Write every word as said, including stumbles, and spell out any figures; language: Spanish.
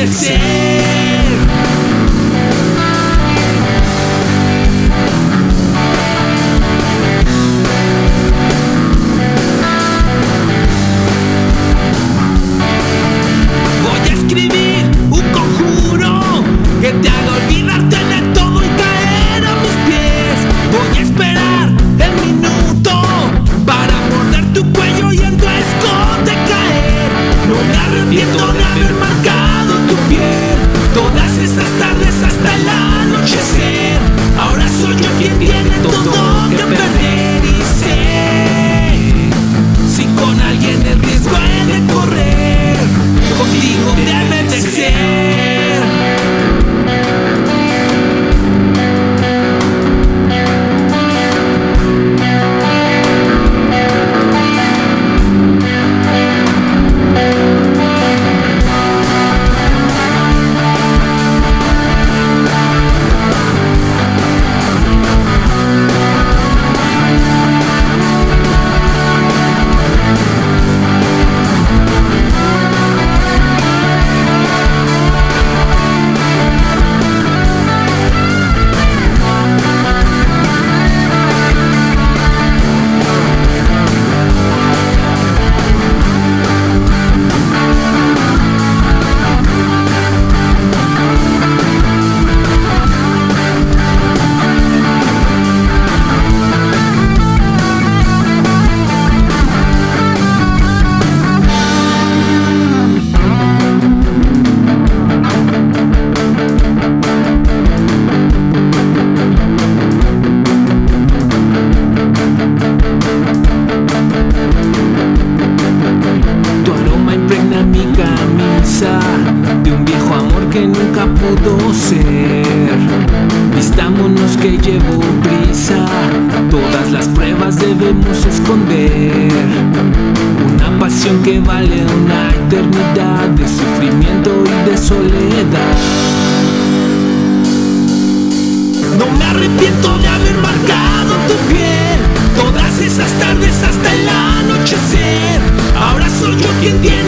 amanecer. Voy a escribir un conjuro que te haga olvidarte de todo y caer a mis pies. Voy a esperar el minuto para morder tu cuello y en tu escote caer. No me arrepiento de haber marcado tu piel todas esas tardes hasta el anochecer. Ahora soy yo quien tiene todo que perder y sé, si con alguien el riesgo he de correr, contigo debe de ser. De un viejo amor que nunca pudo ser. Vistámonos que llevo prisa, todas las pruebas debemos esconder. Una pasión que vale una eternidad de sufrimiento y de soledad. No me arrepiento de haber marcado tu piel todas esas tardes hasta el anochecer. Ahora soy yo quien tiene